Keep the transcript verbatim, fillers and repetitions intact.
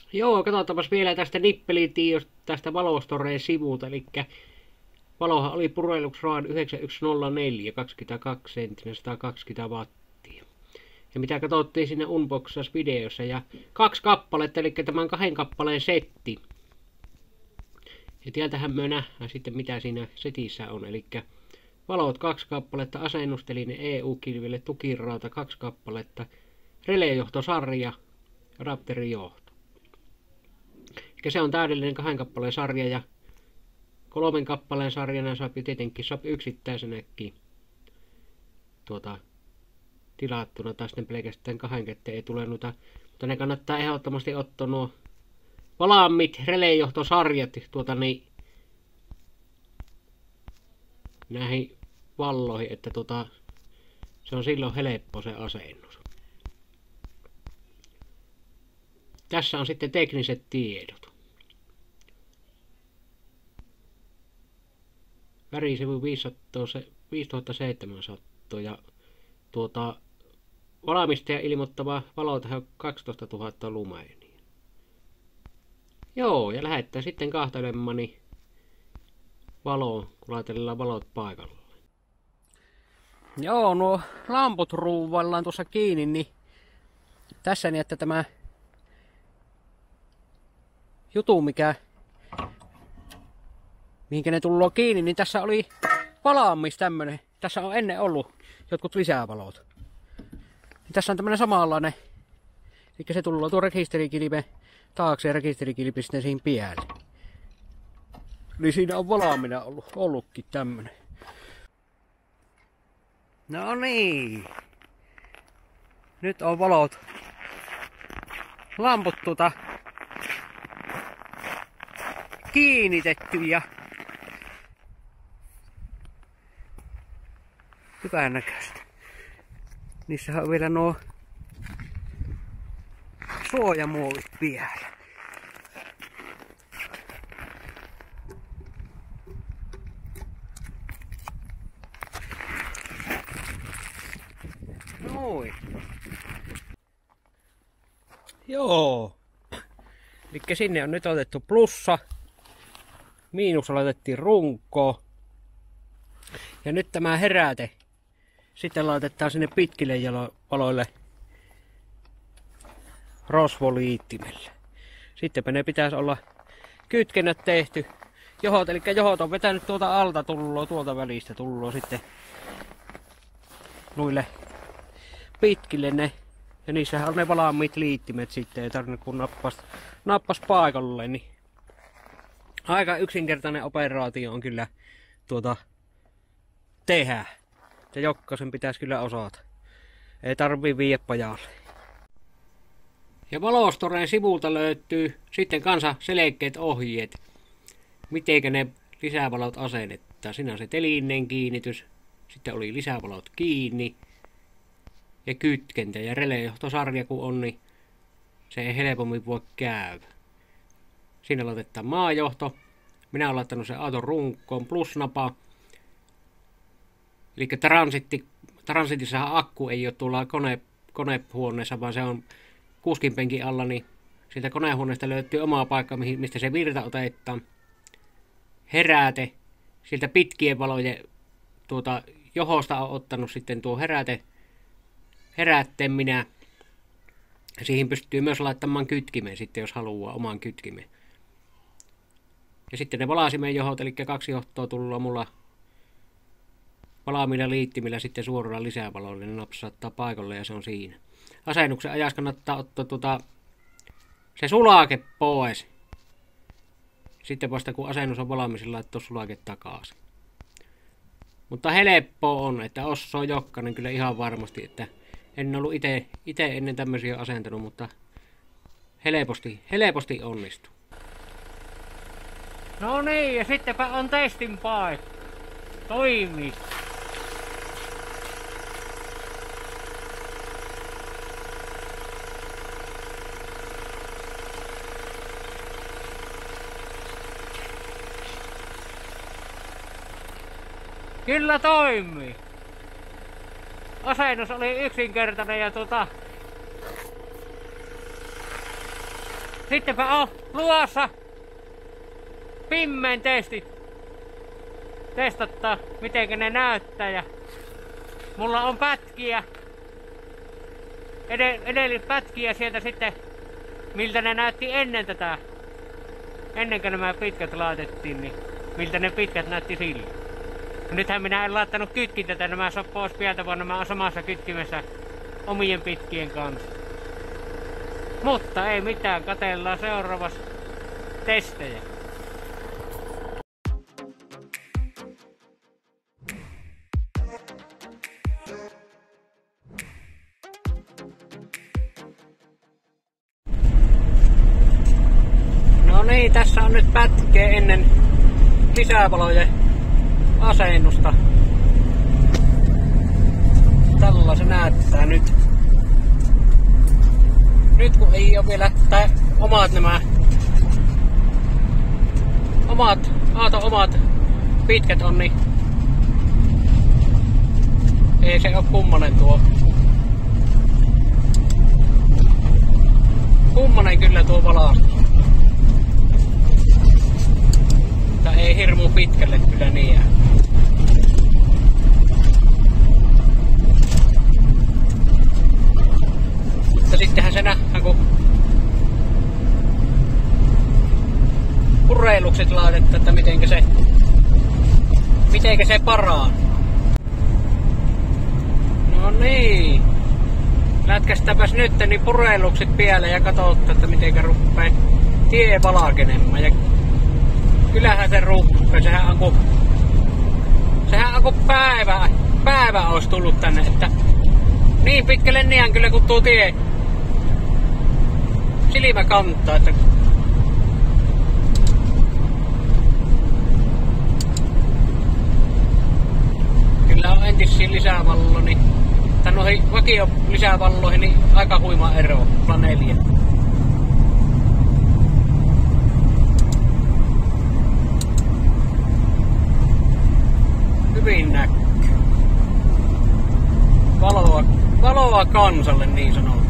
Joo, katsotaanpas vielä tästä nippelitiedosta tästä valostoreen sivulta. Eli valohan oli purelluksen yhdeksän yksi nolla neljä, kaksikymmentäkaksi senttinen, sata kaksikymmentä wattia. Ja mitä katsottiin sinne unboxas videossa. Ja kaksi kappaletta, eli tämän kahden kappaleen setti. Ja täältähän me nähdään sitten mitä siinä setissä on. Eli valot kaksi kappaletta, asennustelinen E U-kilville, tukirauta kaksi kappaletta, releenjohtosarja, adapterijohto. Eli se on täydellinen kahden kappaleen sarja ja kolmen kappaleen sarjana saa tietenkin saa yksittäisenäkin tuota, tilattuna, tai sitten pelkästään kahden kätteen ei tule noita, mutta ne kannattaa ehdottomasti ottaa nuo valmiit releenjohtosarjat tuota niin näihin valloihin, että tuota, se on silloin helppo se asennus. Tässä on sitten tekniset tiedot. Värisivu viisituhattaseitsemänsataa ja tuota, valmistaja ilmoittava valoteho kaksitoistatuhatta lumenia. Joo, ja lähettää sitten kahtelemmani valoon, kun laitellaan valot paikalle. Joo, nuo lamput ruuvallaan tuossa kiinni, niin tässä niin, että tämä jutu, mikä mihinkä ne tullaan kiinni, niin tässä oli valmis tämmönen. Tässä on ennen ollut jotkut lisävalot. Tässä on tämmönen samanlainen. Eli se tullaan tuo rekisterikilpe taakse ja rekisterikilpi sitten siihen päälle. Niin siinä on valmiina ollut, ollutkin tämmönen. No niin. Nyt on valot. Lamput tuota kiinnitetty ja hyvän näköistä. Niissähän on vielä nuo suojamuovit vielä. Noin. Joo. Elikkä sinne on nyt otettu plussa. Miinus laitettiin runkoon. Ja nyt tämä heräte sitten laitetaan sinne pitkille valoille rosvoliittimelle. Sittenpä ne pitäisi olla kytkennät tehty. Johot, eli johot on vetänyt tuolta alta tulloa, tuolta välistä tulloa sitten noille pitkille ne. Ja niissähän on ne valmiit liittimet sitten, ei tarvitse kun nappas, nappas paikalle. Niin aika yksinkertainen operaatio on kyllä tuota tehdä. Ja jokaisen pitäisi kyllä osata. Ei tarvii viedä pajalle. Ja valostoreen sivulta löytyy sitten kanssa selkeät ohjeet. Mitenkä ne lisävalot asennetaan. Siinä on se telineen kiinnitys. Sitten oli lisävalot kiinni. Ja kytkentä ja releenjohtosarja kun on, niin se ei helpommin voi käydä. Siinä laitetaan maajohto. Minä olen laittanut sen auton runkoon plusnapa. Eli transitti, transitissahan akku ei ole tuolla kone, konehuoneessa, vaan se on kuskinpenkin alla, niin siitä konehuoneesta löytyy oma paikka, mistä se virta otetaan. Heräte, siltä pitkien valojen tuota, johosta on ottanut sitten tuo heräte, herätteen minä. Siihen pystyy myös laittamaan kytkimen sitten, jos haluaa oman kytkimen. Ja sitten ne valaisimen johot, eli kaksi johtoa tullut mulla valmiilla liittimillä sitten suoraan lisävaloille, ne napsauttaa paikalle ja se on siinä. Asennuksen ajas kannattaa ottaa tuota, se sulake pois. Sitten vasta kun asennus on valmis, laittaa sulake takaisin. Mutta helppoa on, että osaa jokainen kyllä ihan varmasti, että en ollut ite, ite ennen tämmöisiä asentanut, mutta helposti, helposti onnistuu. No niin, ja sittenpä on testin paikka. Toimii. Kyllä toimii. Asennus oli yksinkertainen ja tota Sittenpä on luossa pimmeen testit. Testattaa mitenkä ne näyttää ja mulla on pätkiä. Edelleen pätkiä sieltä sitten miltä ne näytti ennen tätä. Ennen kuin nämä pitkät laitettiin, niin miltä ne pitkät näytti sillä. Nythän minä en laittanut kytkintä, nämä saa pois pieltä, vaan nämä on samassa kytkimessä omien pitkien kanssa. Mutta ei mitään, katsellaan seuraavassa testejä. No niin, tässä on nyt pätkeä ennen lisävalojen asennusta. Tällä se näyttää nyt. Nyt kun ei ole vielä tai omat nämä omat, aato omat pitkät on, niin ei se ole kummonen tuo. Kummonen kyllä tuo valaistus. Mutta ei hirmu pitkälle kyllä niin jää. Mutta sittenhän se nähdään, kun pureilukset laitetaan, että mitenkä se, mitenkä se paraa. No niin. Lätkästäpäs nyt niin pureilukset pieleen ja katsotaan, että mitenkä ruppee tie valkenemaan. Ja kyllähän se ruppee, sehän on kun, sehän on kun päivä, päivä olisi tullut tänne, että niin pitkälle niän kyllä kun tuo tie silmä kantaa, että kyllä on entisiin lisävallo, niin tai noihin vakio lisävalloihin niin aika huima ero, neljä. Hyvin näkyy. Valoa, valoa kansalle niin sanottu.